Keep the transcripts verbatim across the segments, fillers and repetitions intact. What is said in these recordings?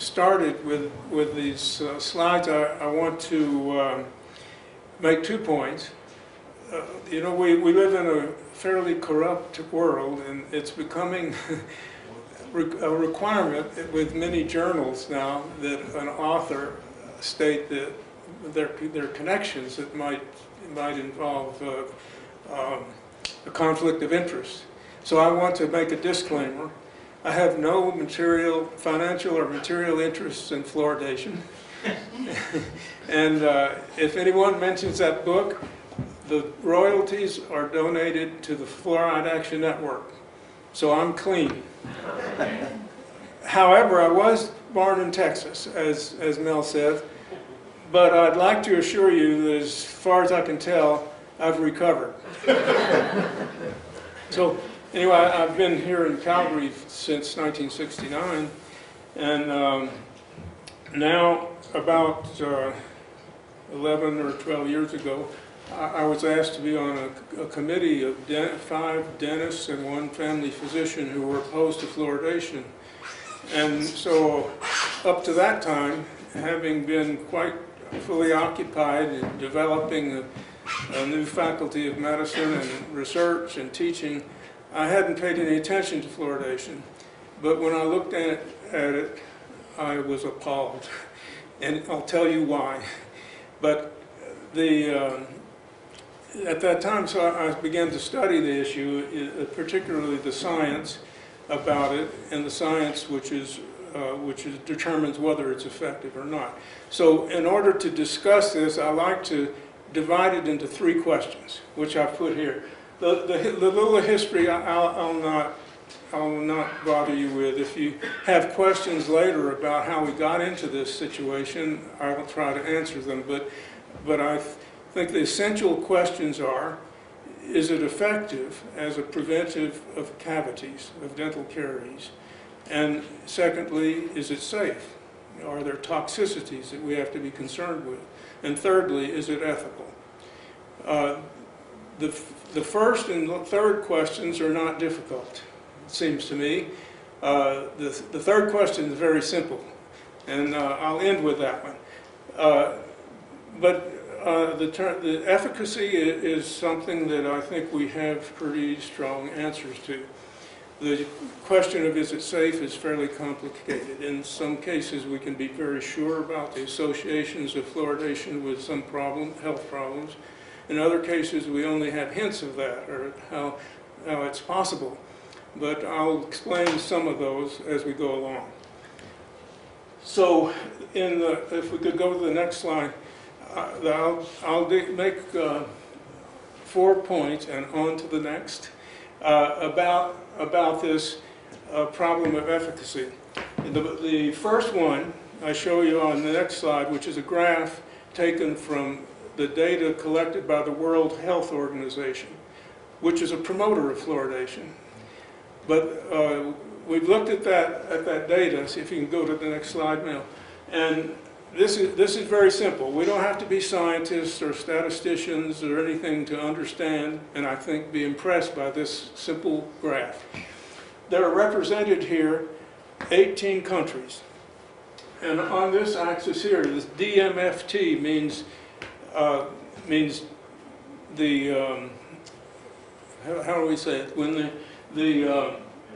started with, with these uh, slides, I, I want to um, make two points. Uh, you know, we, we live in a fairly corrupt world, and it's becoming a requirement with many journals now that an author state that their, their connections that might, might involve uh, um, a conflict of interest. So I want to make a disclaimer. I have no material, financial or material interests in fluoridation. And uh, if anyone mentions that book, the royalties are donated to the Fluoride Action Network. So I'm clean. However, I was born in Texas, as, as Mel said, but I'd like to assure you that as far as I can tell, I've recovered. So anyway, I've been here in Calgary since nineteen sixty-nine, and um, now about uh, eleven or twelve years ago, I, I was asked to be on a, a committee of de five dentists and one family physician who were opposed to fluoridation. And so up to that time, having been quite fully occupied in developing a, a new faculty of medicine and research and teaching, I hadn't paid any attention to fluoridation. But when I looked at, at it, I was appalled. And I'll tell you why. But the, um, at that time, so I began to study the issue, particularly the science about it, and the science which is uh, which is, determines whether it's effective or not. So in order to discuss this, I like to divide it into three questions, which I've put here. The, the, the little history I'll, I'll not I'll not bother you with. If you have questions later about how we got into this situation, I will try to answer them. But but I th think the essential questions are: is it effective as a preventive of cavities, of dental caries? And secondly, is it safe? Are there toxicities that we have to be concerned with? And thirdly, is it ethical? Uh, the, the first and third questions are not difficult, it seems to me. Uh, the, the third question is very simple, and uh, I'll end with that one. Uh, but Uh, the, ter the efficacy is something that I think we have pretty strong answers to. The question of is it safe is fairly complicated. In some cases we can be very sure about the associations of fluoridation with some problem, health problems. In other cases we only have hints of that, or how, how it's possible. But I'll explain some of those as we go along. So in the, if we could go to the next slide. Uh, I'll, I'll make uh, four points and on to the next uh, about, about this uh, problem of efficacy. The, the first one I show you on the next slide, which is a graph taken from the data collected by the World Health Organization, which is a promoter of fluoridation. But uh, we've looked at that, at that data. See if you can go to the next slide now. And This is, this is very simple. We don't have to be scientists or statisticians or anything to understand, and I think be impressed by this simple graph. There are represented here eighteen countries. And on this axis here, this D M F T means, uh, means the, um, how, how do we say it? When the, the, uh,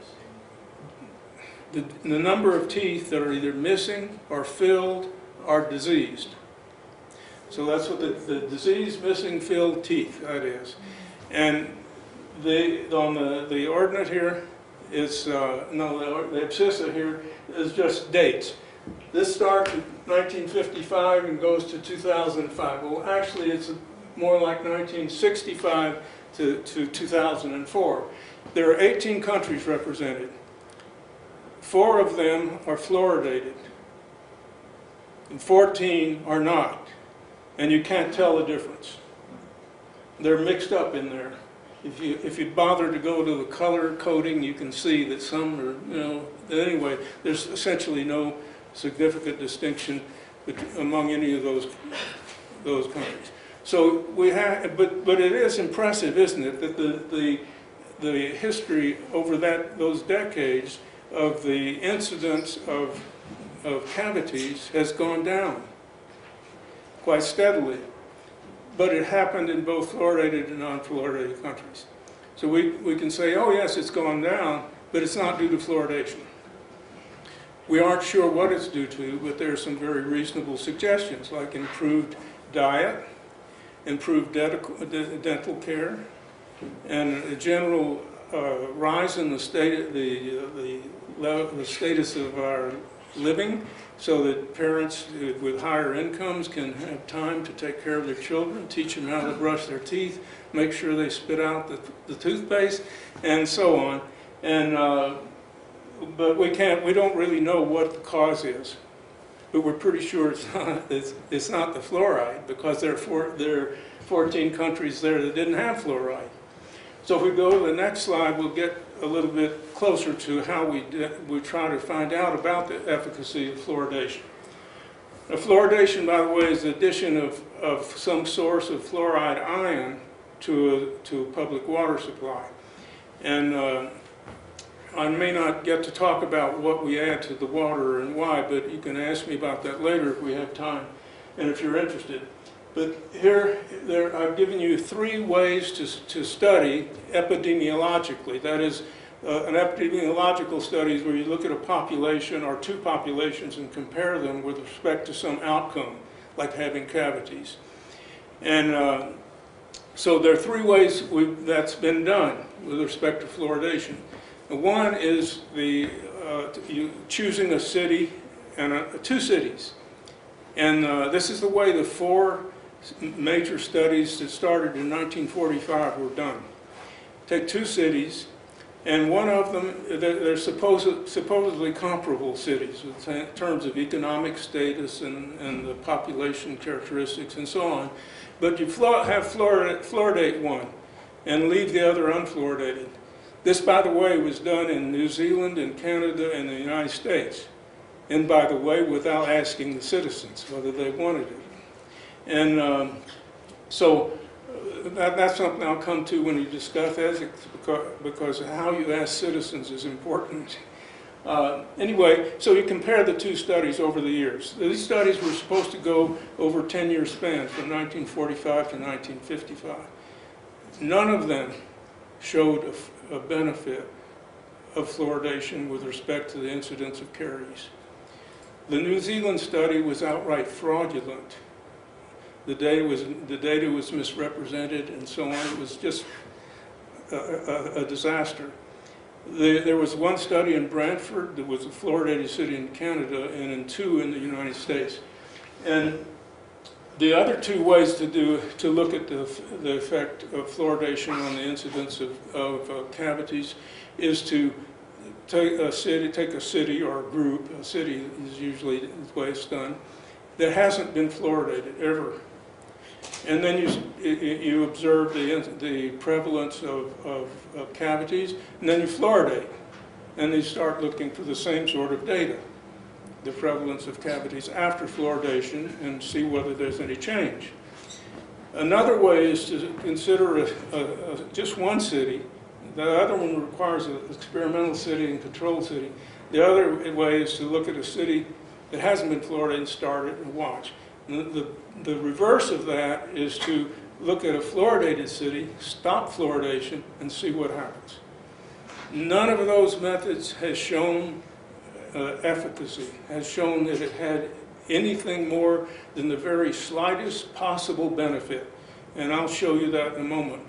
the, the number of teeth that are either missing or filled are diseased. So that's what the, the disease missing filled teeth, that is. And the, on the, the ordinate here is, uh, no, the, the abscissa here is just dates. This starts in nineteen fifty-five and goes to two thousand five. Well, actually it's more like nineteen sixty-five to, to two thousand four. There are eighteen countries represented. Four of them are fluoridated, and fourteen are not, and you can't tell the difference. They're mixed up in there. If you if you bother to go to the color coding, you can see that some are, you know, anyway, there's essentially no significant distinction among any of those those countries. So we have, but but it is impressive, isn't it, that the the the history over that those decades of the incidence of of cavities has gone down quite steadily. But it happened in both fluoridated and non-fluoridated countries. So we, we can say, oh yes, it's gone down, but it's not due to fluoridation. We aren't sure what it's due to, but there are some very reasonable suggestions, like improved diet, improved dental care, and a general uh, rise in the, state, the, uh, the, the status of our living, so that parents with higher incomes can have time to take care of their children, teach them how to brush their teeth, make sure they spit out the, the toothpaste, and so on. And, uh, but we can't, we don't really know what the cause is. But we're pretty sure it's not, it's, it's not the fluoride, because there are, four, there are fourteen countries there that didn't have fluoride. So if we go to the next slide, we'll get a little bit closer to how we, we try to find out about the efficacy of fluoridation. Now, fluoridation, by the way, is the addition of, of some source of fluoride ion to a, to a public water supply. And uh, I may not get to talk about what we add to the water and why, but you can ask me about that later if we have time and if you're interested. But here, there, I've given you three ways to, to study epidemiologically. That is, uh, an epidemiological study is where you look at a population or two populations and compare them with respect to some outcome, like having cavities. And uh, so there are three ways we've, that's been done with respect to fluoridation. One is the uh, you, choosing a city and a, two cities. And uh, this is the way the four major studies that started in nineteen forty-five were done. Take two cities, and one of them, they're, they're supposed, supposedly comparable cities in terms of economic status and, and the population characteristics and so on. But you fluor have fluoridate, fluoridate one and leave the other unfluoridated. This, by the way, was done in New Zealand and Canada and the United States. And by the way, without asking the citizens whether they wanted it. And um, so uh, that, that's something I'll come to when you discuss ethics, because, because how you ask citizens is important. Uh, anyway, so you compare the two studies over the years. These studies were supposed to go over a ten-year span from nineteen forty-five to nineteen fifty-five. None of them showed a, a benefit of fluoridation with respect to the incidence of caries. The New Zealand study was outright fraudulent. The data was, the data was misrepresented and so on. It was just a, a, a disaster. The, there was one study in Brantford that was a fluoridated city in Canada and in two in the United States. And the other two ways to do to look at the, the effect of fluoridation on the incidence of, of uh, cavities is to take a city, take a city or a group. A city is usually the way it's done that hasn't been fluoridated ever, and then you you observe the the prevalence of, of, of cavities, and then you fluoridate, and you start looking for the same sort of data, the prevalence of cavities after fluoridation, and see whether there's any change. Another way is to consider a, a, a, just one city. The other one requires an experimental city and control city. The other way is to look at a city that hasn't been fluoridated and start it and watch. And the, the, the reverse of that is to look at a fluoridated city, stop fluoridation, and see what happens. None of those methods has shown uh, efficacy, has shown that it had anything more than the very slightest possible benefit. And I'll show you that in a moment.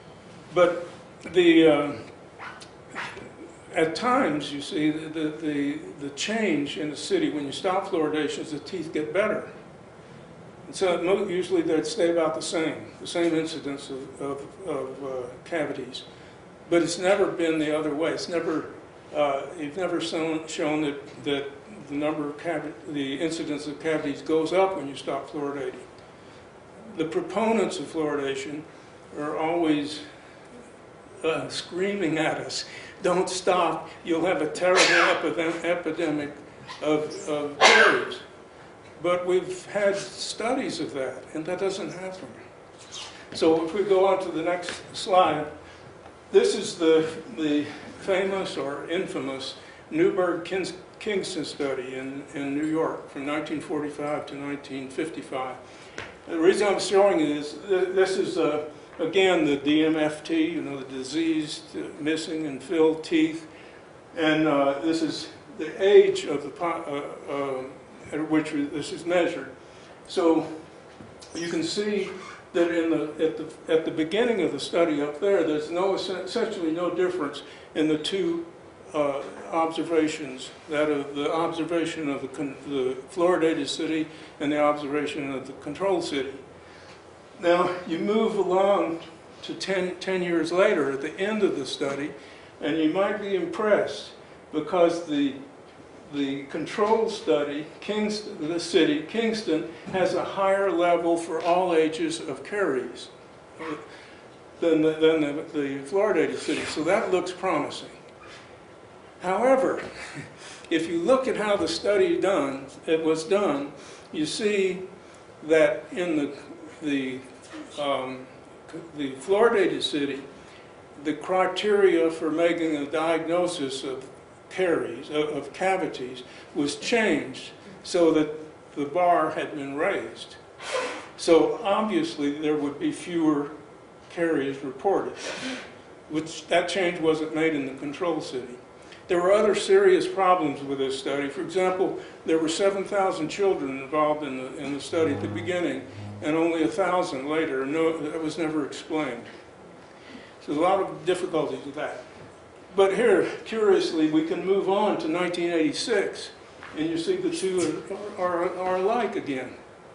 But the, uh, at times, you see, the, the, the change in the city when you stop fluoridation is the teeth get better. And so usually they'd stay about the same, the same incidence of, of, of uh, cavities. But it's never been the other way. It's never, uh, you've never shown, shown that, that the number of cavities, the incidence of cavities goes up when you stop fluoridating. The proponents of fluoridation are always uh, screaming at us, don't stop, you'll have a terrible epidem epidemic of, of caries. But we've had studies of that, and that doesn't happen. So if we go on to the next slide, this is the, the famous or infamous Newberg-Kinski Kingston study in, in New York from nineteen forty-five to nineteen fifty-five. The reason I'm showing it is th this is, uh, again, the D M F T, you know, the diseased, uh, missing and filled teeth. And uh, this is the age of the uh, uh, at which this is measured. So you can see that in the, at, the, at the beginning of the study up there, there's no, essentially no difference in the two uh, observations, that of the observation of the, con the fluoridated city and the observation of the control city. Now, you move along to ten, ten years later at the end of the study, and you might be impressed because the The control study, Kingston, the city, Kingston, has a higher level for all ages of caries than the, than the, the fluoridated city. So that looks promising. However, if you look at how the study done, it was done, you see that in the, the, um, the fluoridated city, the criteria for making a diagnosis of caries, of cavities, was changed so that the bar had been raised. So obviously there would be fewer caries reported, which that change wasn't made in the control city. There were other serious problems with this study. For example, there were seven thousand children involved in the, in the study at the beginning, and only one thousand later. No, that was never explained. So there's a lot of difficulties with that. But here, curiously, we can move on to nineteen eighty-six, and you see the two are, are, are alike again.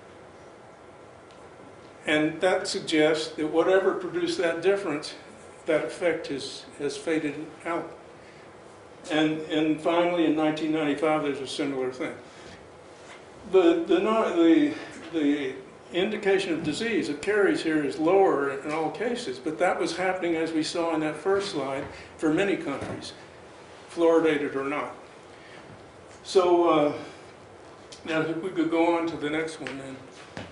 And that suggests that whatever produced that difference, that effect has, has faded out. And, and finally, in nineteen ninety-five, there's a similar thing. The, the, the, the indication of disease, of caries here, is lower in all cases, but that was happening, as we saw in that first slide, for many countries, fluoridated or not. So uh, now if we could go on to the next one then.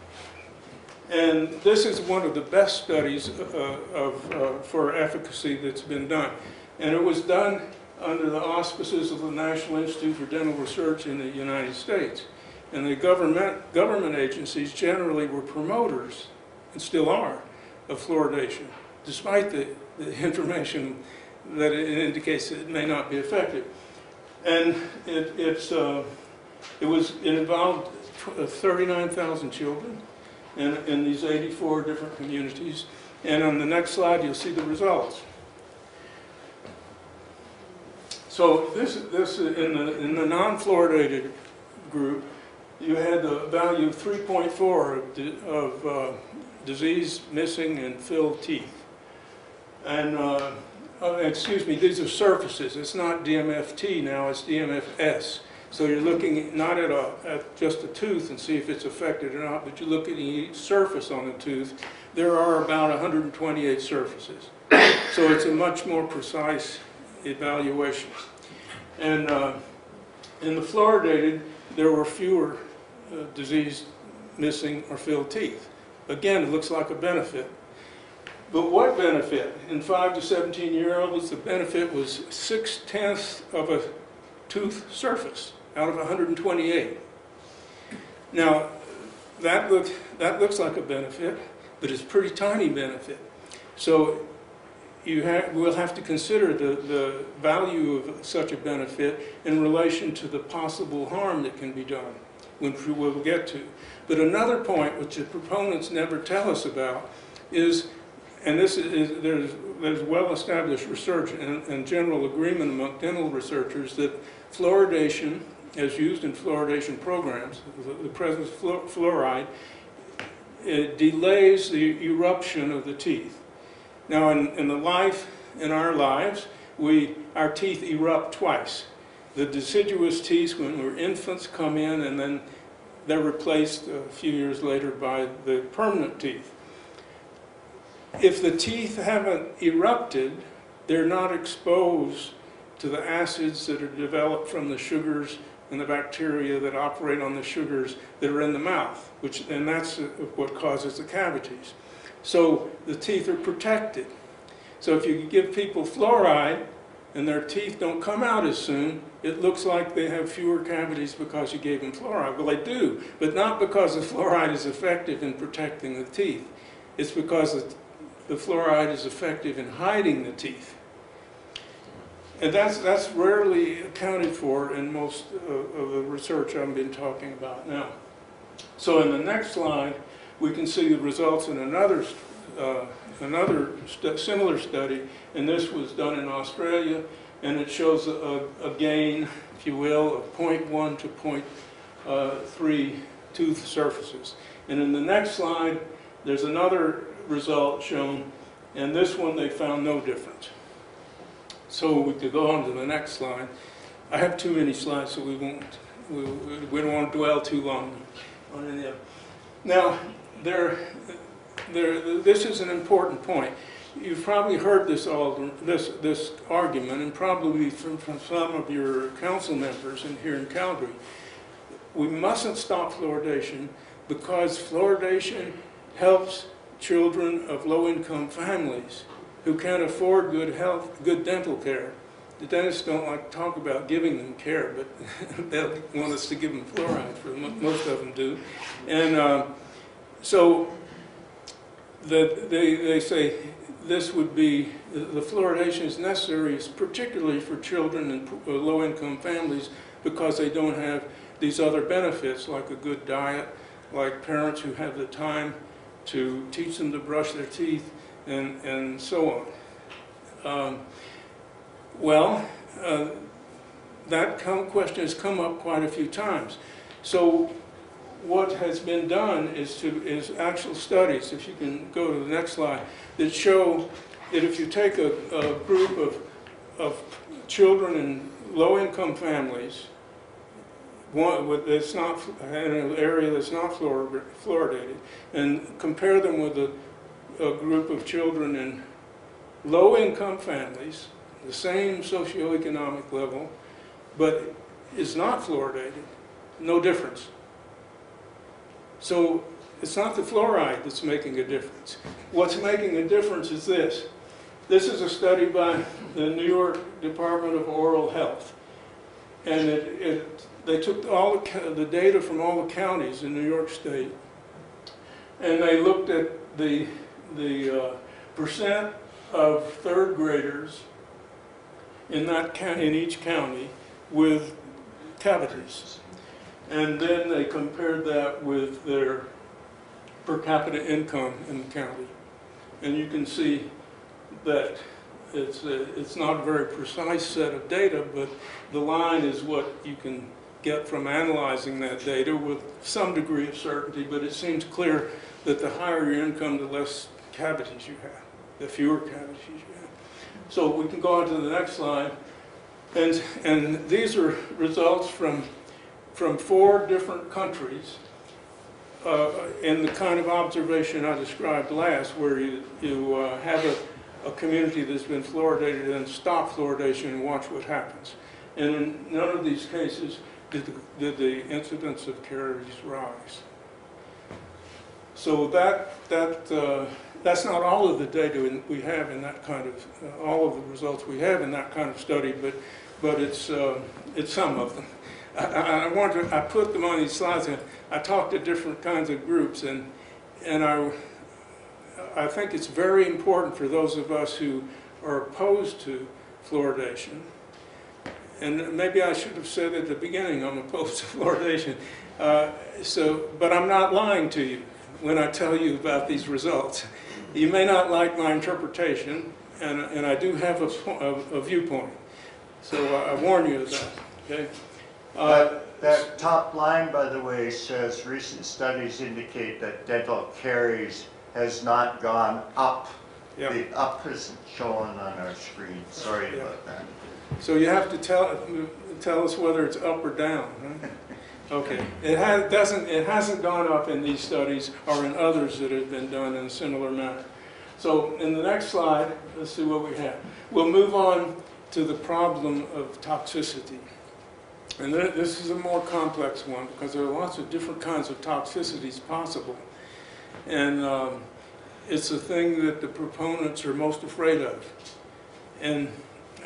And this is one of the best studies uh, of, uh, for efficacy that's been done. And it was done under the auspices of the National Institute for Dental Research in the United States. And the government, government agencies generally were promoters, and still are, of fluoridation, despite the, the information that it indicates that it may not be effective. And it, it's, uh, it, was, it involved thirty-nine thousand children in, in these eighty-four different communities. And on the next slide, you'll see the results. So this, this in the, in the non-fluoridated group, you had the value of three point four of, of uh, diseased, missing, and filled teeth. And, uh, uh, excuse me, these are surfaces. It's not D M F T now, it's D M F S. So you're looking not at, a, at just a tooth and see if it's affected or not, but you look at each surface on the tooth. There are about one hundred twenty-eight surfaces. So it's a much more precise evaluation. And uh, in the fluoridated, there were fewer uh, diseased, missing, or filled teeth. Again, it looks like a benefit. But what benefit? In five to seventeen year olds, the benefit was six tenths of a tooth surface out of one hundred twenty-eight. Now, that, look, that looks like a benefit, but it's a pretty tiny benefit. So you ha we'll have to consider the, the value of such a benefit in relation to the possible harm that can be done, which we will get to. But another point, which the proponents never tell us about, is, and this is, there's, there's well-established research and, and general agreement among dental researchers that fluoridation, as used in fluoridation programs, the, the presence of fluoride, it delays the eruption of the teeth. Now, in, in the life, in our lives, we, our teeth erupt twice. The deciduous teeth, when we're infants, come in, and then they're replaced a few years later by the permanent teeth. If the teeth haven't erupted, they're not exposed to the acids that are developed from the sugars and the bacteria that operate on the sugars that are in the mouth, which, and that's what causes the cavities. So the teeth are protected. So if you give people fluoride, and their teeth don't come out as soon, it looks like they have fewer cavities because you gave them fluoride. Well, they do, but not because the fluoride is effective in protecting the teeth. It's because the, the fluoride is effective in hiding the teeth. And that's, that's rarely accounted for in most uh, of the research I've been talking about now. So in the next slide, we can see the results in another, uh, another st similar study, and this was done in Australia, and it shows a, a gain, if you will, of zero point one to zero point three tooth surfaces. And in the next slide, there's another result shown, and this one they found no difference. So we could go on to the next slide. I have too many slides, so we won't, we, we don't want to dwell too long on any of them. Now, there, there, this is an important point. You've probably heard this, all, this, this argument, and probably from, from some of your council members in, here in Calgary. We mustn't stop fluoridation because fluoridation helps children of low-income families who can't afford good health, good dental care. The dentists don't like to talk about giving them care, but they want us to give them fluoride, for most of them do. And uh, so the, they, they say this would be, the fluoridation is necessary, particularly for children in low-income families, because they don't have these other benefits like a good diet, like parents who have the time to teach them to brush their teeth, and, and so on. Um, well, uh, that question has come up quite a few times. So what has been done is to is actual studies, if you can go to the next slide, that show that if you take a, a group of, of children in low-income families, one with it's not in an area that's not fluoridated, and compare them with a, a group of children in low-income families, the same socioeconomic level, but is not fluoridated, no difference. So it's not the fluoride that's making a difference. What's making a difference is this. This is a study by the New York Department of Oral Health, and it, it they took all the, the data from all the counties in New York State, and they looked at the, the uh, percent of third graders in, that, in each county with cavities. And then they compared that with their per capita income in the county. And you can see that it's, a, it's not a very precise set of data, but the line is what you can get from analyzing that data with some degree of certainty, but it seems clear that the higher your income, the less cavities you have, the fewer cavities you have. So we can go on to the next slide. And, and these are results from, from four different countries uh, in the kind of observation I described last, where you, you uh, have a, a community that's been fluoridated and stop fluoridation and watch what happens. And in none of these cases did the, did the incidence of caries rise. So that, that, uh, that's not all of the data in, we have in that kind of, uh, all of the results we have in that kind of study, but, but it's, uh, it's some of them. I, I, I, want to, I put them on these slides, and I talked to different kinds of groups, and, and I, I think it's very important for those of us who are opposed to fluoridation. And maybe I should have said at the beginning I'm opposed to fluoridation. Uh, so, but I'm not lying to you when I tell you about these results. You may not like my interpretation, and, and I do have a, a, a viewpoint. So I, I warn you of that. Okay. Uh, that, that top line, by the way, says recent studies indicate that dental caries has not gone up. Yeah. The up isn't shown on our screen. Sorry yeah. about that. So you have to tell tell us whether it's up or down, right? Okay. It has doesn't it hasn't gone up in these studies or in others that have been done in a similar manner. So in the next slide, let's see what we have. We'll move on to the problem of toxicity. And th this is a more complex one because there are lots of different kinds of toxicities possible. And um, it's the thing that the proponents are most afraid of. And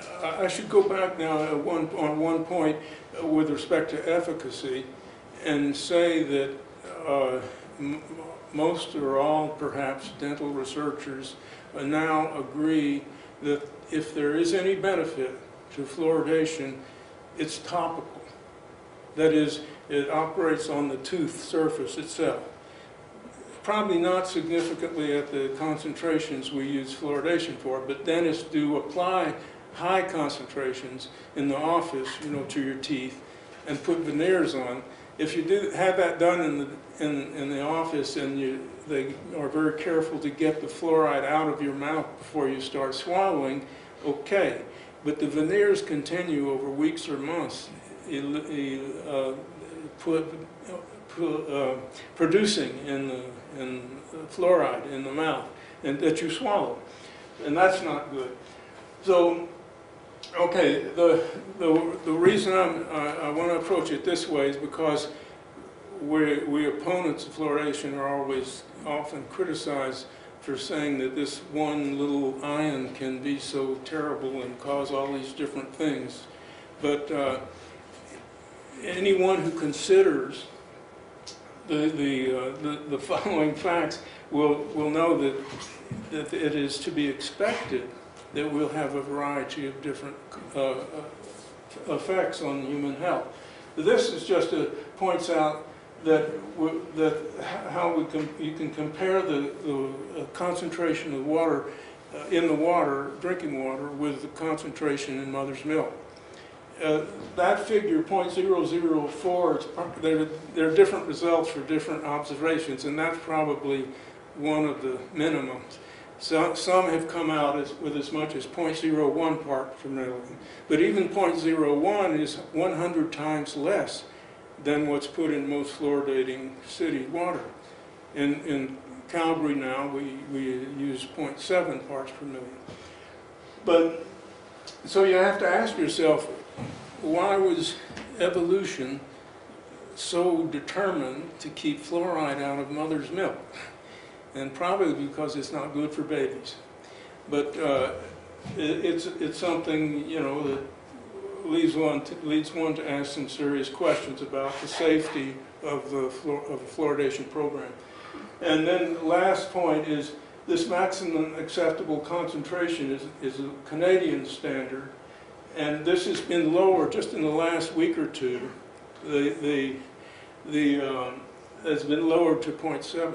I should go back now at one, on one point uh, with respect to efficacy and say that uh, m most or all, perhaps, dental researchers uh, now agree that if there is any benefit to fluoridation, it's topical. That is, it operates on the tooth surface itself. Probably not significantly at the concentrations we use fluoridation for, but dentists do apply high concentrations in the office, you know, to your teeth and put veneers on. If you do have that done in the, in, in the office and you, they are very careful to get the fluoride out of your mouth before you start swallowing, okay. But the veneers continue over weeks or months, uh, put, put, uh, producing in the, in fluoride in the mouth and that you swallow. And that's not good. So, okay, the, the, the reason I'm, I, I want to approach it this way is because we, we opponents of fluoridation are always often criticized for saying that this one little ion can be so terrible and cause all these different things. But uh, anyone who considers the, the, uh, the, the following facts will, will know that, that it is to be expected that we'll have a variety of different uh, effects on human health. This is just a, points out that, that how we can, you can compare the, the concentration of water uh, in the water, drinking water, with the concentration in mother's milk. Uh, that figure, zero point zero zero four, it's, there, there are different results for different observations, and that's probably one of the minimums. So, some have come out as, with as much as zero point zero one part per million. But even zero point zero one is one hundred times less than what's put in most fluoridating city water. In, in Calgary now, we, we use zero point seven parts per million. But, so you have to ask yourself, why was evolution so determined to keep fluoride out of mother's milk? And probably because it's not good for babies. But uh, it, it's, it's something, you know, that leads one, to, leads one to ask some serious questions about the safety of the, fluor of the fluoridation program. And then the last point is this maximum acceptable concentration is, is a Canadian standard, and this has been lowered just in the last week or two. The, the, the, um, has been lowered to zero point seven.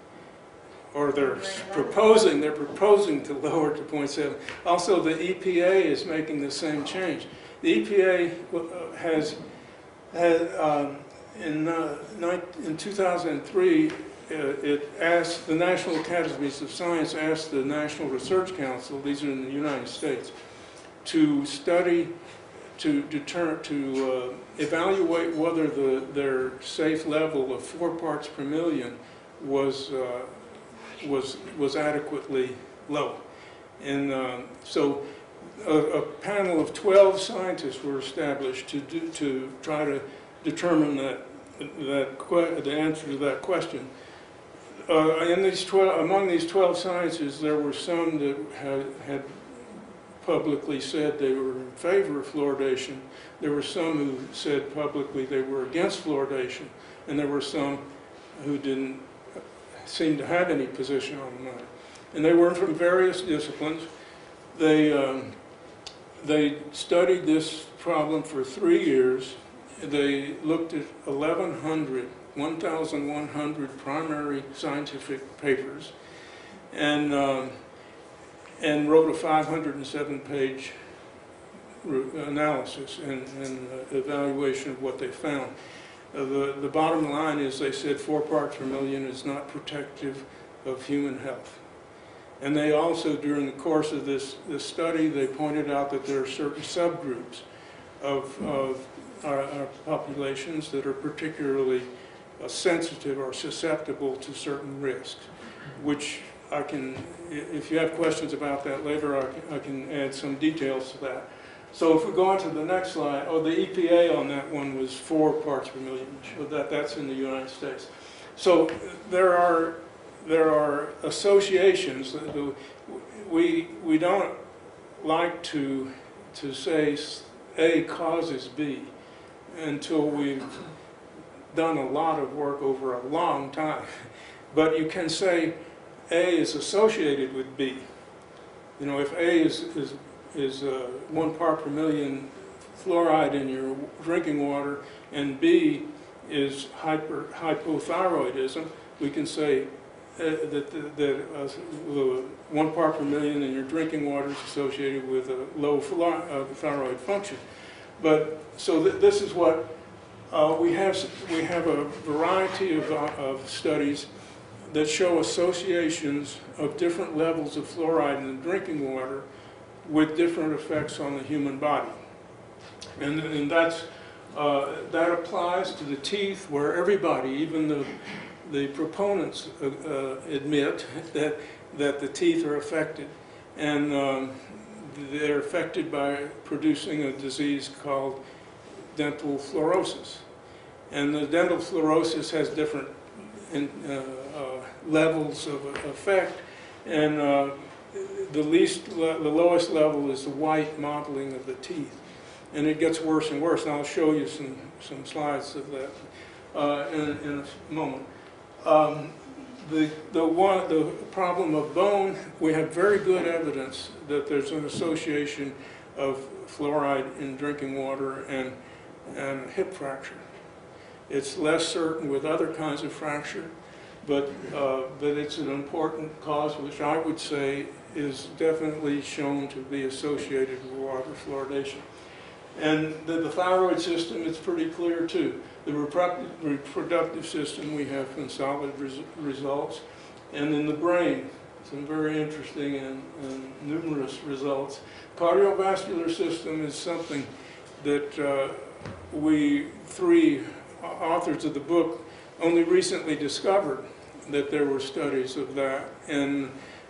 Or they're proposing, they're proposing to lower to zero point seven. Also, the E P A is making the same change. The E P A has, has um, in, uh, in two thousand three, uh, it asked, the National Academies of Science asked the National Research Council, these are in the United States, to study, to deter, to uh, evaluate whether the, their safe level of four parts per million was uh, was was adequately low. And um, so a, a panel of twelve scientists were established to do, to try to determine that that que the answer to that question. Uh, in these twelve, among these twelve scientists, there were some that had, had publicly said they were in favor of fluoridation. There were some who said publicly they were against fluoridation, and there were some who didn't seem to have any position on the matter. And they were from various disciplines. They, um, they studied this problem for three years. They looked at eleven hundred, one thousand one hundred primary scientific papers, and, um, and wrote a five hundred seven page analysis and, and uh, evaluation of what they found. Uh, the, the bottom line is they said four parts per million is not protective of human health. And they also, during the course of this, this study, they pointed out that there are certain subgroups of, of our, our populations that are particularly uh, sensitive or susceptible to certain risks, which I can, if you have questions about that later, I can, I can add some details to that. So if we go on to the next slide, oh, the E P A on that one was four parts per million. So that, that's in the United States. So there are, there are associations. That we, we don't like to to say A causes B until we've done a lot of work over a long time. But you can say A is associated with B. You know, if A is, is, is uh, one part per million fluoride in your drinking water and B is hyper, hypothyroidism, we can say uh, that, that uh, one part per million in your drinking water is associated with a low uh, thyroid function. But so th this is what uh, we have. We have a variety of, uh, of studies that show associations of different levels of fluoride in the drinking water with different effects on the human body. And, and that's, uh, that applies to the teeth, where everybody, even the, the proponents uh, uh, admit that, that the teeth are affected. And um, they're affected by producing a disease called dental fluorosis. And the dental fluorosis has different in, uh, uh, levels of effect, and uh, the least, the lowest level is the white mottling of the teeth, and it gets worse and worse. And I'll show you some some slides of that uh, in, in a moment. Um, the the one the problem of bone, we have very good evidence that there's an association of fluoride in drinking water and and hip fracture. It's less certain with other kinds of fracture, but, uh, but it's an important cause, which I would say is definitely shown to be associated with water fluoridation. And the, the thyroid system, it's pretty clear too. The reproductive, reproductive system, we have some solid res results. And in the brain, some very interesting and, and numerous results. Cardiovascular system is something that uh, we three authors of the book only recently discovered that there were studies of that, and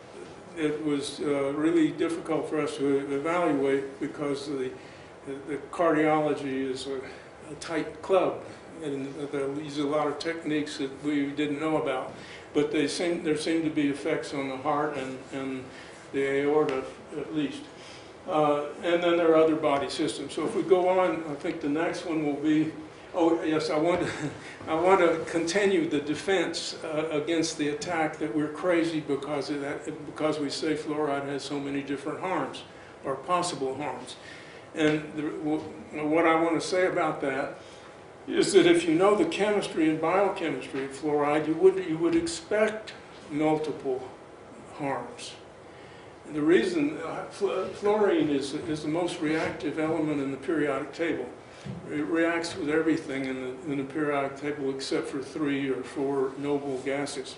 it was uh, really difficult for us to evaluate because the, the cardiology is a, a tight club, and they use a lot of techniques that we didn't know about, but they seem, there seem to be effects on the heart and, and the aorta at least. Uh, and then there are other body systems. So if we go on, I think the next one will be, oh yes, I want to, I want to continue the defense uh, against the attack that we're crazy because of that, because we say fluoride has so many different harms, or possible harms. And the, what I want to say about that is that if you know the chemistry and biochemistry of fluoride, you would, you would expect multiple harms. And the reason, uh, fluorine is, is the most reactive element in the periodic table. It reacts with everything in the, in the periodic table except for three or four noble gases.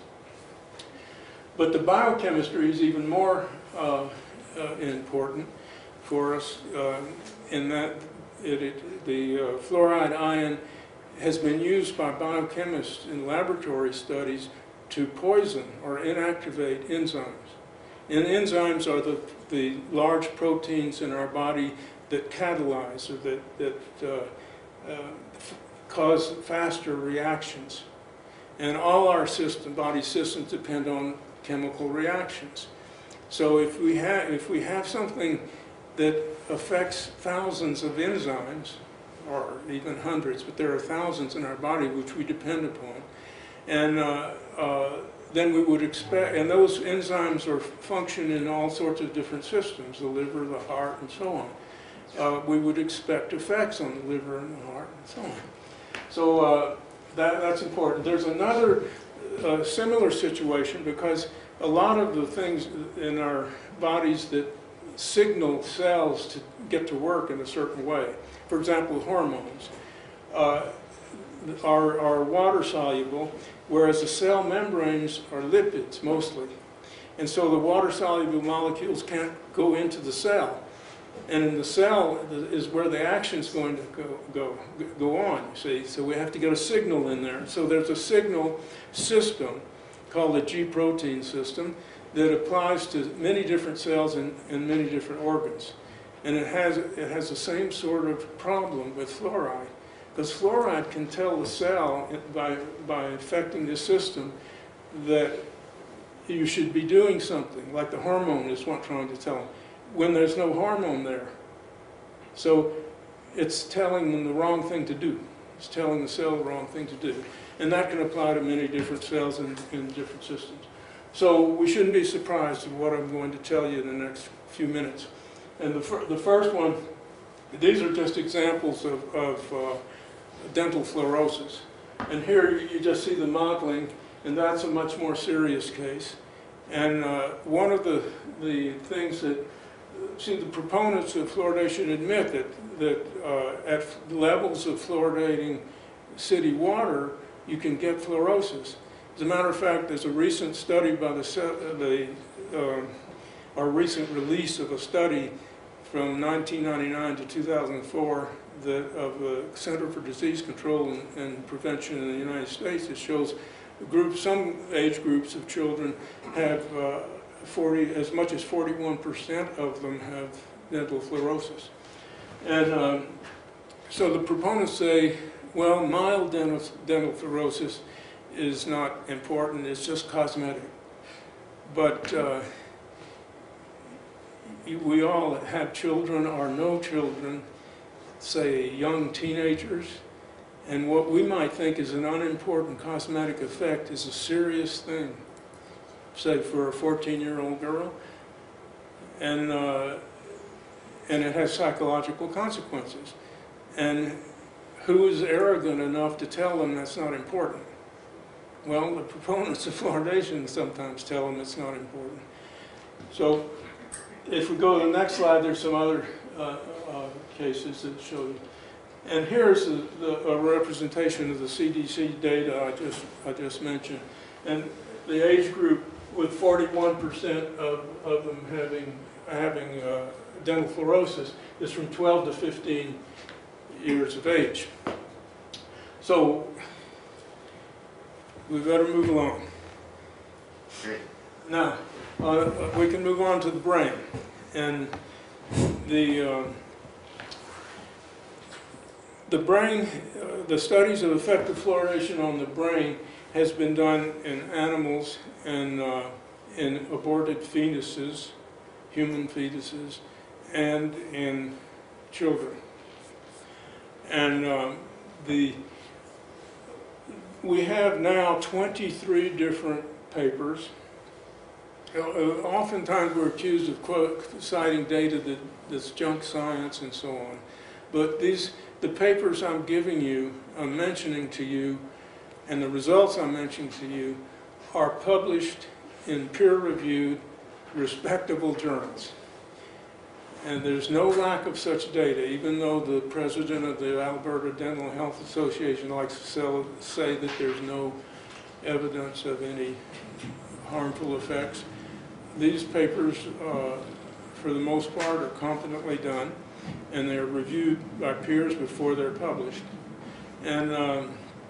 But the biochemistry is even more uh, uh, important for us uh, in that it, it, the uh, fluoride ion has been used by biochemists in laboratory studies to poison or inactivate enzymes. And enzymes are the, the large proteins in our body that catalyze or that, that uh, uh, cause faster reactions. And all our system, body systems depend on chemical reactions. So if we have, if we have something that affects thousands of enzymes, or even hundreds, but there are thousands in our body which we depend upon, and uh, uh, then we would expect, and those enzymes are function in all sorts of different systems, the liver, the heart, and so on. Uh, we would expect effects on the liver and the heart, and so on. So uh, that, that's important. There's another uh, similar situation because a lot of the things in our bodies that signal cells to get to work in a certain way, for example, hormones, uh, are, are water soluble, whereas the cell membranes are lipids mostly. And so the water soluble molecules can't go into the cell. And in the cell is where the action is going to go, go, go on, you see. So we have to get a signal in there. So there's a signal system called the G protein system that applies to many different cells and, and many different organs. And it has, it has the same sort of problem with fluoride. Because fluoride can tell the cell, by, by affecting the system, that you should be doing something, like the hormone is what trying to tell them. When there's no hormone there, So it's telling them the wrong thing to do. It's telling the cell the wrong thing to do. And that can apply to many different cells in, in different systems. So we shouldn't be surprised at what I'm going to tell you in the next few minutes. And the, fir the first one, these are just examples of, of uh, dental fluorosis. And here you just see the modeling, and that's a much more serious case. And uh, one of the, the things that, see, the proponents of fluoridation admit that, that uh, at levels of fluoridating city water, you can get fluorosis. As a matter of fact, there's a recent study by the, the uh, our recent release of a study from nineteen ninety-nine to two thousand four that, of the Center for Disease Control and, and Prevention in the United States. It shows groups, some age groups of children have uh, forty, as much as forty-one percent of them have dental fluorosis. And um, so the proponents say, well, mild dental, dental fluorosis is not important, it's just cosmetic. But uh, we all have children or no children, say young teenagers, and what we might think is an unimportant cosmetic effect is a serious thing, say for a fourteen-year-old girl, and, uh, and it has psychological consequences. And who is arrogant enough to tell them that's not important? Well, the proponents of fluoridation sometimes tell them it's not important. So if we go to the next slide, there's some other uh, uh, cases that show you. And here's the, the, a representation of the C D C data I just, I just mentioned. And the age group with forty-one percent of, of them having, having uh, dental fluorosis is from twelve to fifteen years of age. So we better move along. Great. Now, uh, we can move on to the brain. And the, uh, the brain, uh, the studies of effective fluoridation on the brain has been done in animals and uh, in aborted fetuses, human fetuses, and in children. And um, the, we have now twenty-three different papers. Uh, oftentimes we're accused of quote, citing data that, that's junk science and so on. But these, the papers I'm giving you, I'm mentioning to you, and the results I'm mentioning to you are published in peer-reviewed, respectable journals. And there's no lack of such data, even though the president of the Alberta Dental Health Association likes to say that there's no evidence of any harmful effects. These papers, uh, for the most part, are competently done, and they're reviewed by peers before they're published. And um,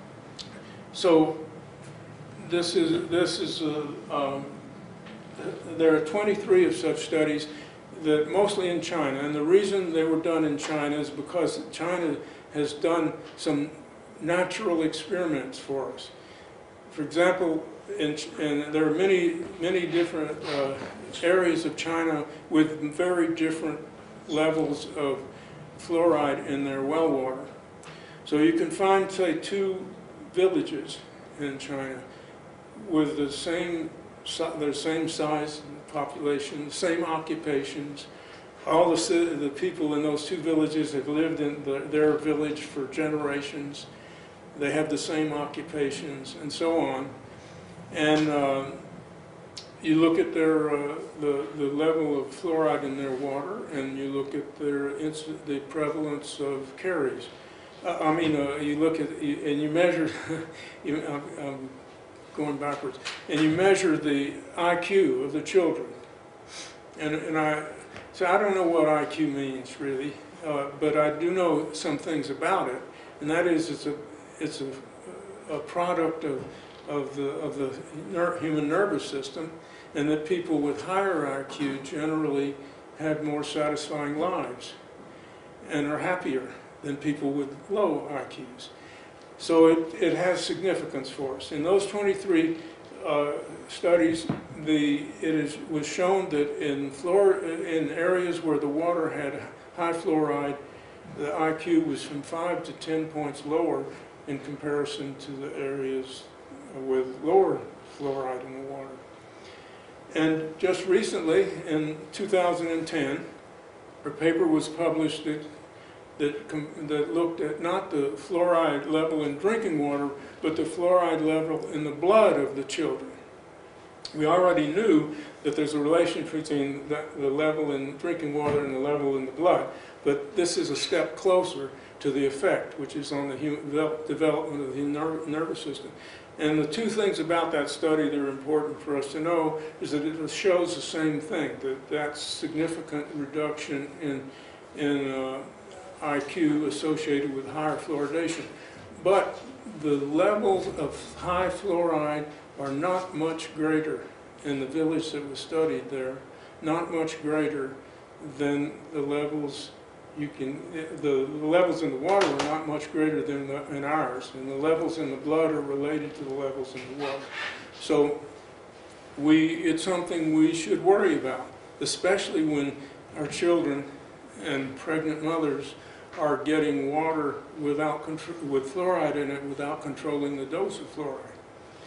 so this is, this is a, um, there are twenty-three of such studies, that mostly in China, and the reason they were done in China is because China has done some natural experiments for us. For example, in, and there are many, many different uh, areas of China with very different levels of fluoride in their well water. So you can find, say, two villages in China with the same, their same size population, same occupations. All the, the people in those two villages have lived in the, their village for generations. They have the same occupations and so on. And uh, you look at their, uh, the, the level of fluoride in their water, and you look at their the prevalence of caries. Uh, I mean, uh, you look at, you, and you measure, you, I'm, I'm going backwards, and you measure the I Q of the children. And, and I, so I don't know what I Q means really, uh, but I do know some things about it, and that is it's a, it's a, a product of, of the, of the ner human nervous system, and that people with higher I Q generally have more satisfying lives and are happier than people with low I Qs. So it, it has significance for us. In those twenty-three uh, studies, the, it is, was shown that in, fluor, in areas where the water had high fluoride, the I Q was from five to ten points lower in comparison to the areas with lower fluoride in the water. And just recently, in two thousand ten, a paper was published that, that, that looked at not the fluoride level in drinking water, but the fluoride level in the blood of the children. We already knew that there's a relationship between the, the level in drinking water and the level in the blood, but this is a step closer to the effect, which is on the human development of the ner nervous system. And the two things about that study that are important for us to know is that it shows the same thing, that that's significant reduction in, in uh, I Q associated with higher fluoridation. But the levels of high fluoride are not much greater in the village that was studied there, not much greater than the levels you can, the, the levels in the water are not much greater than the, in ours, and the levels in the blood are related to the levels in the water. So we, it's something we should worry about, especially when our children and pregnant mothers are getting water without with fluoride in it without controlling the dose of fluoride.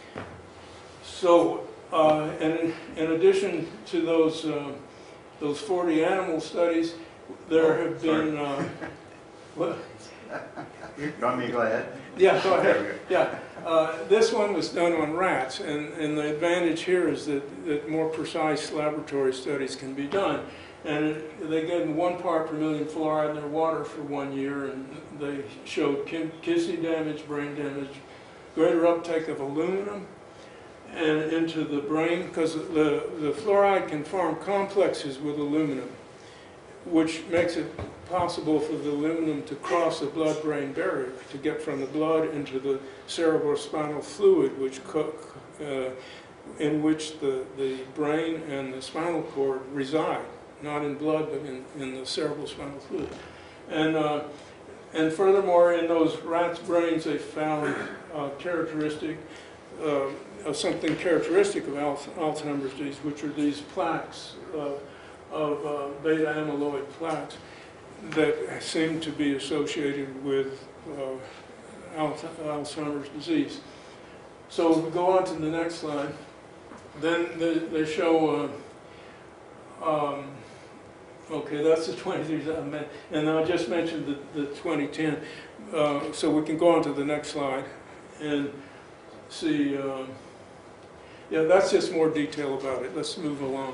So, uh, and in addition to those uh, those forty animal studies, there oh, have been. Uh, what? You want me to go ahead? Yeah, go ahead. Yeah, uh, this one was done on rats, and and the advantage here is that that more precise laboratory studies can be done. And they gave them one part per million fluoride in their water for one year, and they showed kidney damage, brain damage, greater uptake of aluminum and into the brain, because the, the fluoride can form complexes with aluminum, which makes it possible for the aluminum to cross the blood-brain barrier, to get from the blood into the cerebrospinal fluid, which uh, in which the, the brain and the spinal cord reside. Not in blood, but in, in the cerebrospinal fluid. And, uh, and furthermore, in those rats' brains, they found uh, characteristic, uh, of something characteristic of Al Alzheimer's disease, which are these plaques uh, of uh, beta amyloid plaques that seem to be associated with uh, Al Alzheimer's disease. So if we go on to the next slide, then they, they show uh, um, okay, that's the twenty-three, and I just mentioned the, the twenty ten. Uh, so we can go on to the next slide and see. Uh, yeah, that's just more detail about it. Let's move along.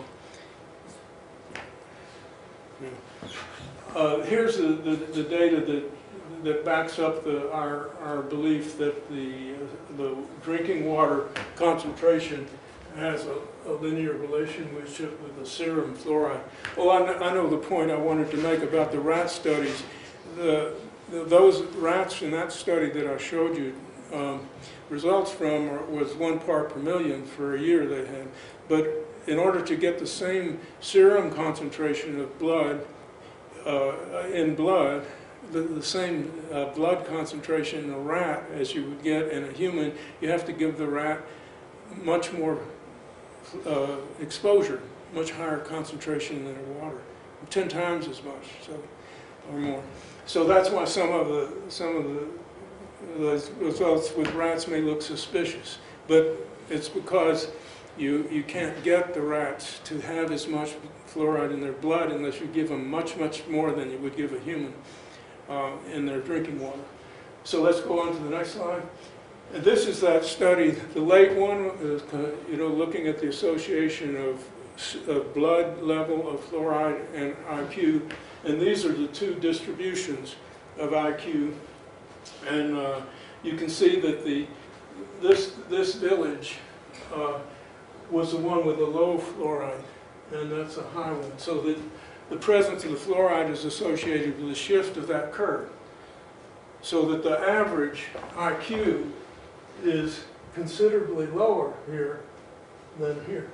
Yeah. Uh, here's the, the, the data that that backs up the, our our belief that the uh, the drinking water concentration has a, a linear relationship with the serum fluoride. Well, I know, I know the point I wanted to make about the rat studies. The, the, those rats in that study that I showed you, um, results from are, was one part per million for a year they had. But in order to get the same serum concentration of blood, uh, in blood, the, the same uh, blood concentration in a rat as you would get in a human, you have to give the rat much more Uh, exposure, much higher concentration than in water, ten times as much, so or more. So that's why some of the some of the, the results with rats may look suspicious, but it's because you you can't get the rats to have as much fluoride in their blood unless you give them much much more than you would give a human uh, in their drinking water. So let's go on to the next slide. And this is that study, the late one, is, you know, looking at the association of, of blood level of fluoride and I Q. And these are the two distributions of I Q. And uh, you can see that the this this village uh, was the one with the low fluoride, and that's a high one. So that the presence of the fluoride is associated with the shift of that curve. So that the average I Q is considerably lower here than here.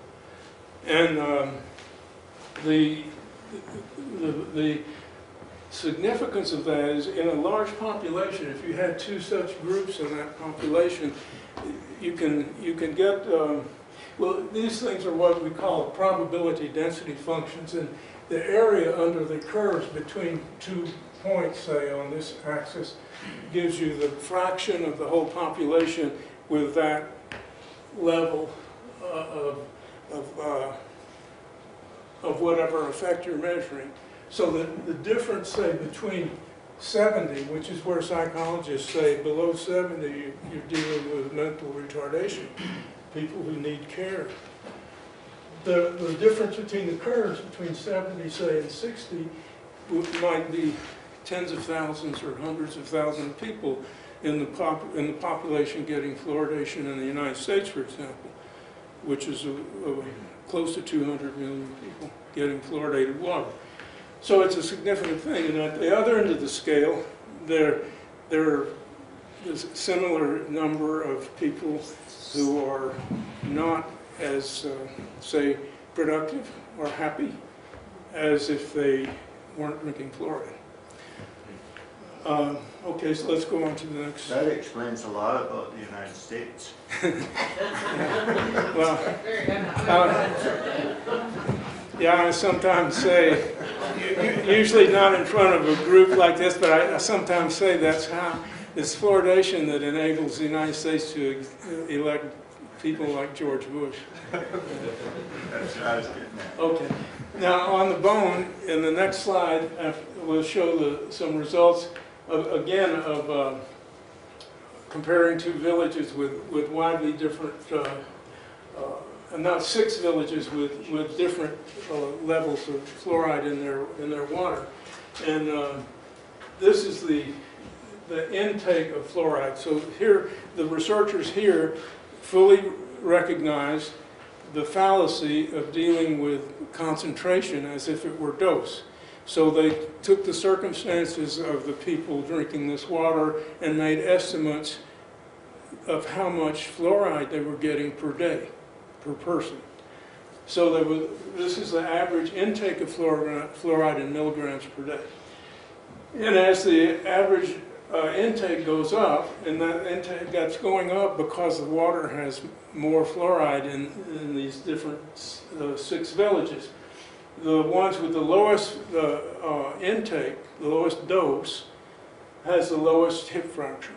And um, the, the, the significance of that is in a large population, if you had two such groups in that population, you can, you can get, um, well, these things are what we call probability density functions, and the area under the curves between two point, say, on this axis, gives you the fraction of the whole population with that level uh, of, of, uh, of whatever effect you're measuring. So the, the difference, say, between seventy, which is where psychologists say below seventy, you, you're dealing with mental retardation, people who need care. The, the difference between the curves between seventy, say, and sixty might be tens of thousands or hundreds of thousands of people in the, pop, in the population getting fluoridation in the United States, for example, which is a, a, close to two hundred million people getting fluoridated water. So it's a significant thing. And at the other end of the scale, there, there is a similar number of people who are not as, uh, say, productive or happy as if they weren't drinking fluoride. Um, okay, so let's go on to the next. That explains a lot about the United States. Well, uh, yeah, I sometimes say, usually not in front of a group like this, but I, I sometimes say that's how it's fluoridation that enables the United States to elect people like George Bush. That's what I was getting at. Okay. Now, on the bone, in the next slide, we'll show the, some results, of, again, of uh, comparing two villages with, with widely different, uh, uh, not six villages with, with different uh, levels of fluoride in their, in their water. And uh, this is the, the intake of fluoride. So here, the researchers here fully recognize the fallacy of dealing with concentration as if it were dose. So they took the circumstances of the people drinking this water and made estimates of how much fluoride they were getting per day, per person. So there was, this is the average intake of fluoride in milligrams per day. And as the average uh, intake goes up, and that intake that's going up because the water has more fluoride in, in these different uh, six villages. The ones with the lowest uh, uh, intake, the lowest dose, has the lowest hip fractures.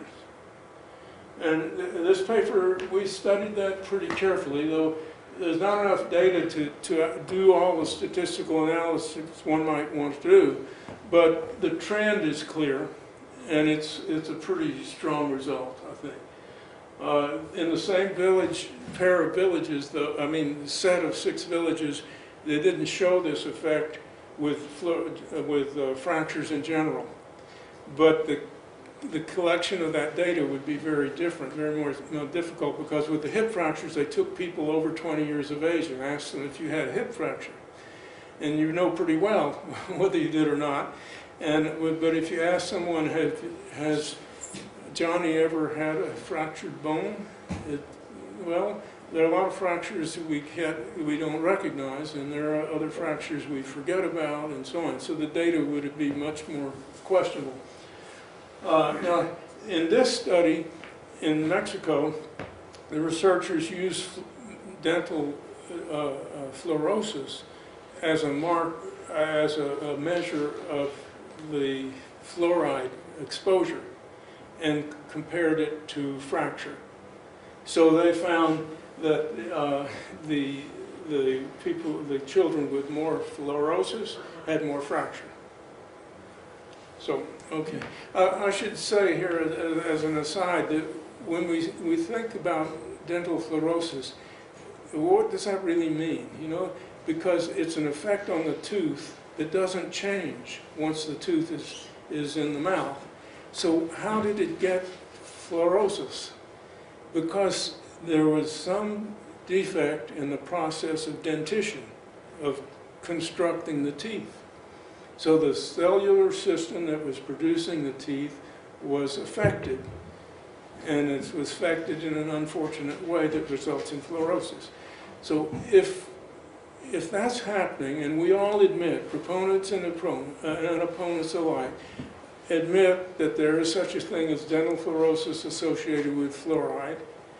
And th this paper, we studied that pretty carefully, though there's not enough data to, to do all the statistical analysis one might want to do. But the trend is clear, and it's, it's a pretty strong result, I think. Uh, in the same village, pair of villages, the, I mean, the set of six villages, they didn't show this effect with, uh, with uh, fractures in general. But the, the collection of that data would be very different, very more you know, difficult, because with the hip fractures, they took people over twenty years of age and asked them if you had a hip fracture. And you know pretty well whether you did or not. And, but if you ask someone, have, has Johnny ever had a fractured bone? It, well, there are a lot of fractures we can't, we don't recognize, and there are other fractures we forget about, and so on. So the data would be much more questionable. Uh, now, in this study in Mexico, the researchers used dental uh, uh, fluorosis as a mark, as a, a measure of the fluoride exposure, and compared it to fracture. So they found that uh, the the people, the children with more fluorosis had more fracture. So, okay. Uh, I should say here as, as an aside that when we, we think about dental fluorosis, what does that really mean? You know, because it's an effect on the tooth that doesn't change once the tooth is, is in the mouth. So how did it get fluorosis? Because there was some defect in the process of dentition, of constructing the teeth. So the cellular system that was producing the teeth was affected, and it was affected in an unfortunate way that results in fluorosis. So if, if that's happening, and we all admit, proponents and, opponent, uh, and opponents alike, admit that there is such a thing as dental fluorosis associated with fluoride,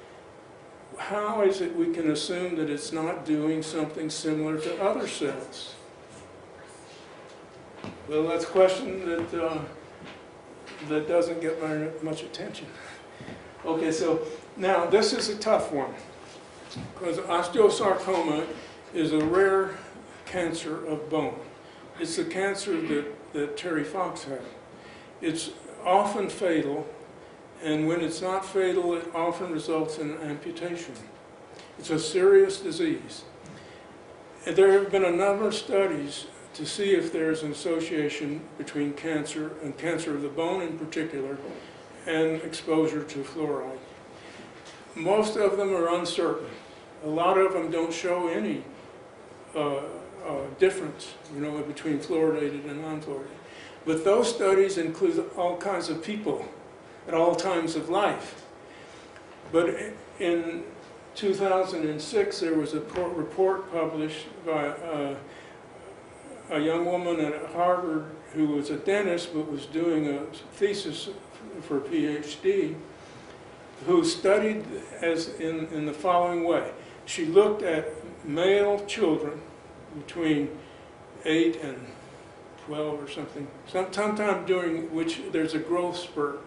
how is it we can assume that it's not doing something similar to other cells? Well, that's a question that, uh, that doesn't get very much attention. Okay, so now this is a tough one, because osteosarcoma is a rare cancer of bone. It's the cancer that, that Terry Fox had. It's often fatal, and when it's not fatal, it often results in amputation. It's a serious disease. And there have been a number of studies to see if there's an association between cancer, and cancer of the bone in particular, and exposure to fluoride. Most of them are uncertain. A lot of them don't show any uh, uh, difference, you know, between fluoridated and non-fluoridated. But those studies include all kinds of people at all times of life. But in two thousand six, there was a report published by uh, a young woman at Harvard who was a dentist but was doing a thesis for a PhD, who studied as in, in the following way. She looked at male children between eight and twelve or something, sometime during which there's a growth spurt,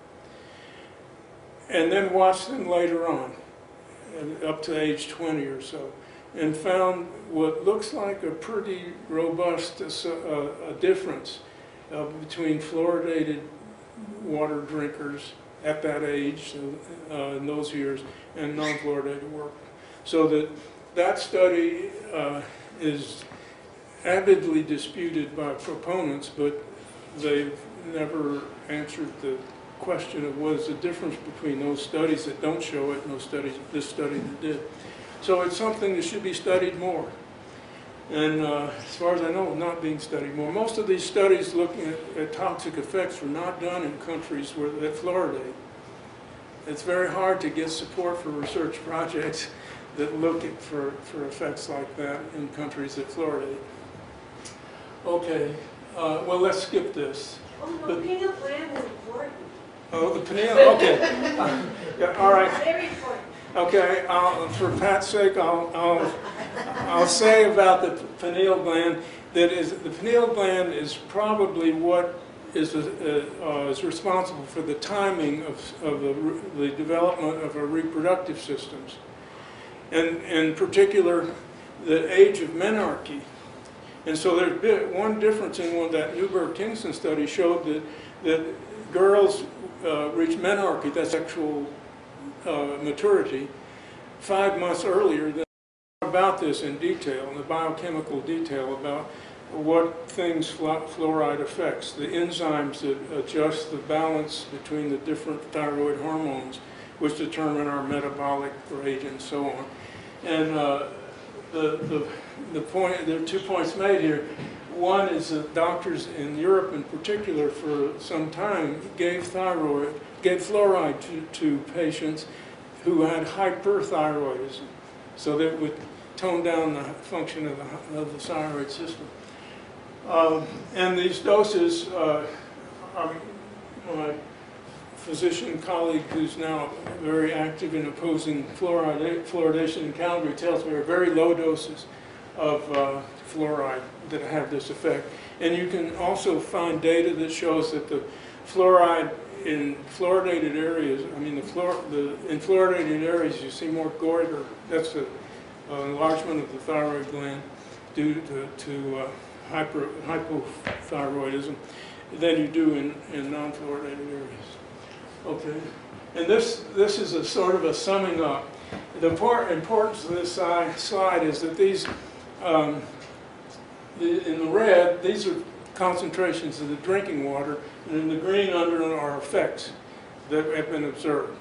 and then watched them later on, up to age twenty or so, and found what looks like a pretty robust uh, a difference uh, between fluoridated water drinkers at that age, uh, in those years, and non-fluoridated work. So that that study uh, is avidly disputed by proponents, but they've never answered the question of what is the difference between those studies that don't show it and those studies, this study that did. So it's something that should be studied more. And uh, as far as I know, not being studied more. Most of these studies looking at, at toxic effects were not done in countries where that fluoridate. It's very hard to get support for research projects that look at, for, for effects like that in countries that fluoridate. Okay, uh, well, let's skip this. Oh, no, But, pineal gland is important. oh, the pineal, okay. Uh, yeah, all right. Very important. Okay, I'll, for Pat's sake, I'll, I'll, I'll say about the pineal gland that is, the pineal gland is probably what is, uh, uh, is responsible for the timing of, of the, the development of our reproductive systems. And in particular, the age of menarche. And so there's been one difference in one that Newberg-Kingston study showed that, that girls uh, reach menarche, that's sexual uh, maturity, five months earlier than about this in detail, in the biochemical detail about what things fluoride affects, the enzymes that adjust the balance between the different thyroid hormones, which determine our metabolic rate and so on. And uh, the, the, the point, there are two points made here. One is that doctors in Europe in particular for some time gave thyroid, gave fluoride to, to patients who had hyperthyroidism, so that it would tone down the function of the, of the thyroid system. Um, and these doses, uh, are, my physician colleague who's now very active in opposing fluoride, fluoridation in Calgary tells me are very low doses of uh, fluoride that have this effect. And you can also find data that shows that the fluoride in fluoridated areas, I mean the, fluor, the in fluoridated areas you see more goiter, that's an enlargement of the thyroid gland due to, to uh, hyper, hypothyroidism, than you do in, in non-fluoridated areas. Okay, and this, this is a sort of a summing up. The importance of this slide is that these, um, the, in the red, these are concentrations of the drinking water, and in the green under are effects that have been observed.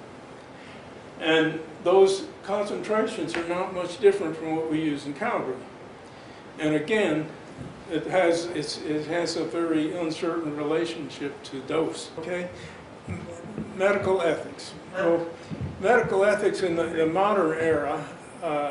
And those concentrations are not much different from what we use in Calgary. And again, it has, it's, it has a very uncertain relationship to dose. Okay? Medical ethics. Well, medical ethics in the, the modern era uh,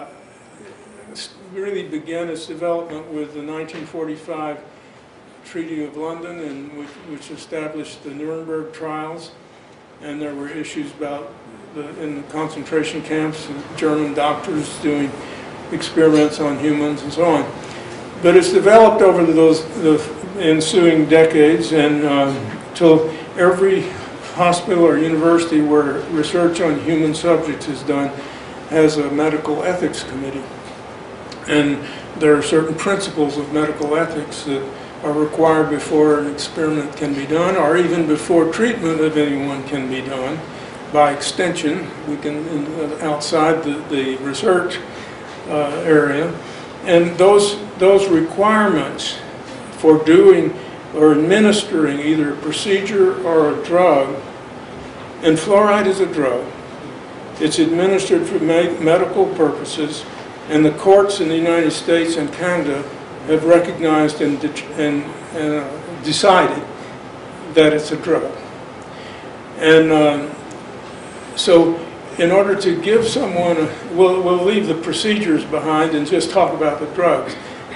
really began its development with the nineteen forty-five Treaty of London, and which, which established the Nuremberg trials. And there were issues about the, in the concentration camps, German doctors doing experiments on humans and so on. But it's developed over those the ensuing decades, and until every hospital or university where research on human subjects is done has a medical ethics committee. And there are certain principles of medical ethics that are required before an experiment can be done, or even before treatment of anyone can be done. By extension, we can, outside the, the research uh, area. And those, those requirements for doing or administering either a procedure or a drug, and fluoride is a drug, it's administered for medical purposes, and the courts in the United States and Canada have recognized and, and, and uh, decided that it's a drug. And um, so in order to give someone, a, we'll, we'll leave the procedures behind and just talk about the drugs.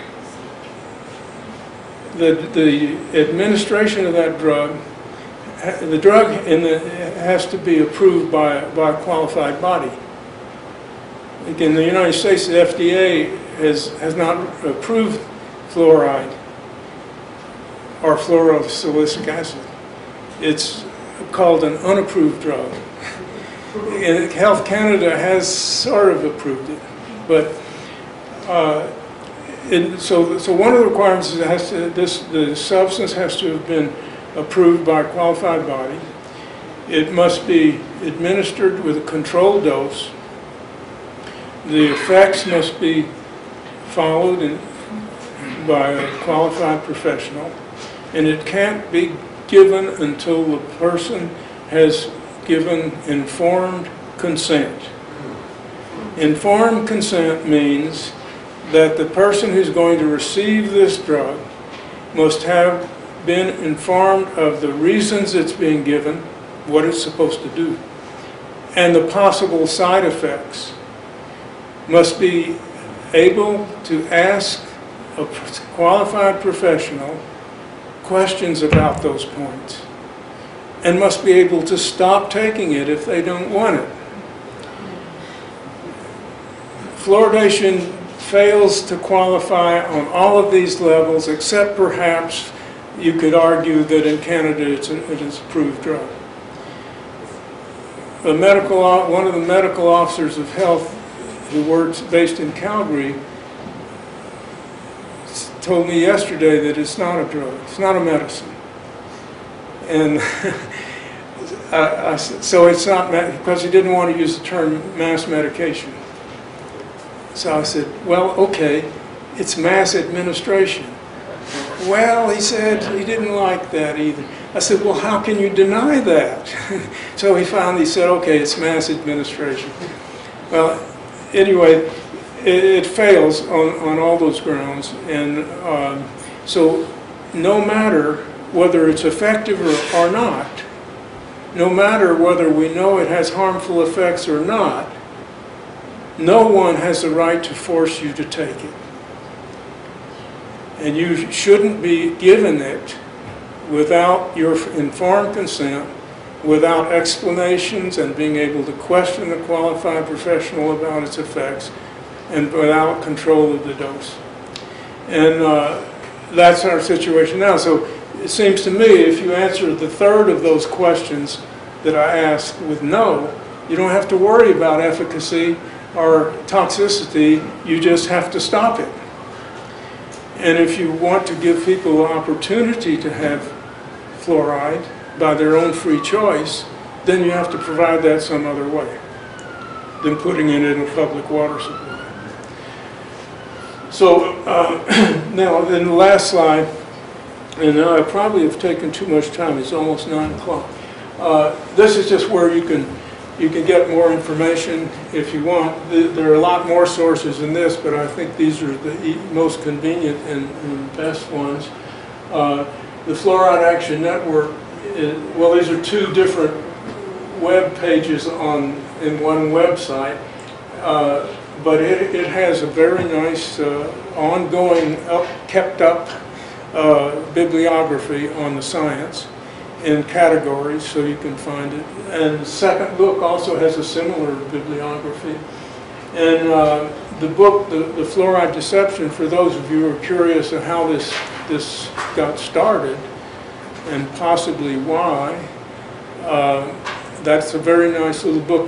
The, the administration of that drug, the drug in the, has to be approved by, by a qualified body. In the United States, the F D A has, has not approved fluoride or fluorosilicic acid. It's called an unapproved drug. And Health Canada has sort of approved it, but uh, it, so so one of the requirements is it has to, this the substance has to have been approved by a qualified body. It must be administered with a controlled dose. The effects must be followed in, by a qualified professional, and it can't be given until the person has given informed consent. Informed consent means that the person who's going to receive this drug must have been informed of the reasons it's being given, what it's supposed to do, and the possible side effects. Must be able to ask a qualified professional questions about those points, and must be able to stop taking it if they don't want it. Fluoridation fails to qualify on all of these levels, except perhaps you could argue that in Canada it's an it's approved drug. A medical, one of the medical officers of health who works based in Calgary told me yesterday that it's not a drug, it's not a medicine. And I, I, so it's not, because he didn't want to use the term mass medication. So I said, well, okay, it's mass administration. Well, he said he didn't like that either. I said, well, how can you deny that? So he finally said, okay, it's mass administration. Well, anyway, it, it fails on, on all those grounds. And um, so no matter whether it's effective or, or not, no matter whether we know it has harmful effects or not, no one has the right to force you to take it. And you shouldn't be given it without your informed consent, without explanations and being able to question the qualified professional about its effects, and without control of the dose. And uh, that's our situation now. So it seems to me if you answer the third of those questions that I asked with no, you don't have to worry about efficacy or toxicity, you just have to stop it. And if you want to give people an opportunity to have fluoride by their own free choice, then you have to provide that some other way than putting it in a public water supply. So uh, now, in the last slide, and I probably have taken too much time, it's almost nine o'clock. Uh, this is just where you can You can get more information if you want. There are a lot more sources in this, but I think these are the most convenient and, and best ones. Uh, the Fluoride Action Network, is, well, these are two different web pages on in one website, uh, but it, it has a very nice uh, ongoing, up, kept up uh, bibliography on the science in categories, so you can find it. And Second Look also has a similar bibliography. And uh, the book, the, the Fluoride Deception, for those of you who are curious of how this this got started and possibly why. Uh, that's a very nice little book.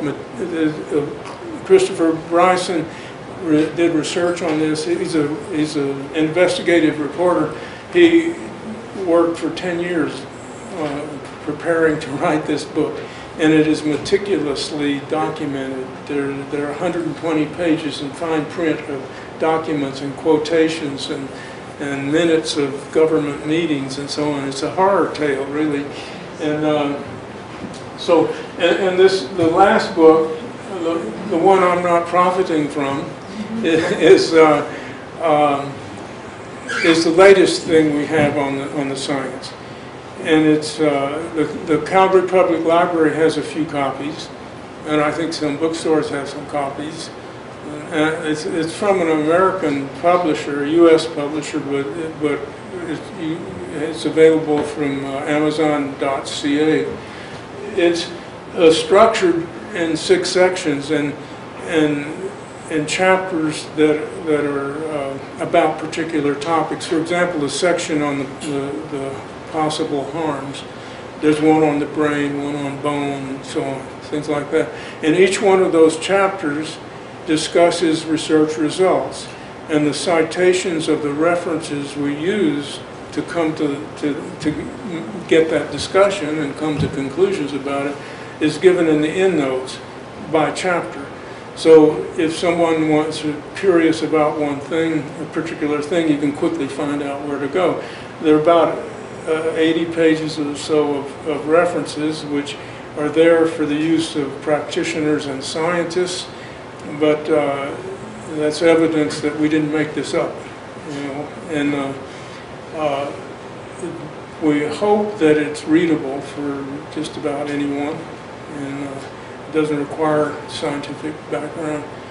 Christopher Bryson re did research on this. He's a he's an investigative reporter. He worked for ten years uh, preparing to write this book, and it is meticulously documented. There, there are one hundred twenty pages in fine print of documents and quotations and, and minutes of government meetings and so on. It's a horror tale, really. And uh, so, and, and this, the last book, the, the one I'm not profiting from, is uh, um, is the latest thing we have on the on the science. And it's, uh, the, the Calgary Public Library has a few copies, and I think some bookstores have some copies. And it's, it's from an American publisher, a U S publisher, but, but it's, it's available from uh, Amazon dot C A. It's uh, structured in six sections and, and, and chapters that, that are uh, about particular topics. For example, a section on the, the, the possible harms. There's one on the brain, one on bone, and so on, things like that. And each one of those chapters discusses research results. And the citations of the references we use to come to, to, to get that discussion and come to conclusions about it is given in the endnotes by chapter. So if someone wants to, curious about one thing, a particular thing, you can quickly find out where to go. There are about uh, eighty pages or so of, of references which are there for the use of practitioners and scientists, but uh, that's evidence that we didn't make this up, you know. And uh, uh, we hope that it's readable for just about anyone, and uh, it doesn't require scientific background.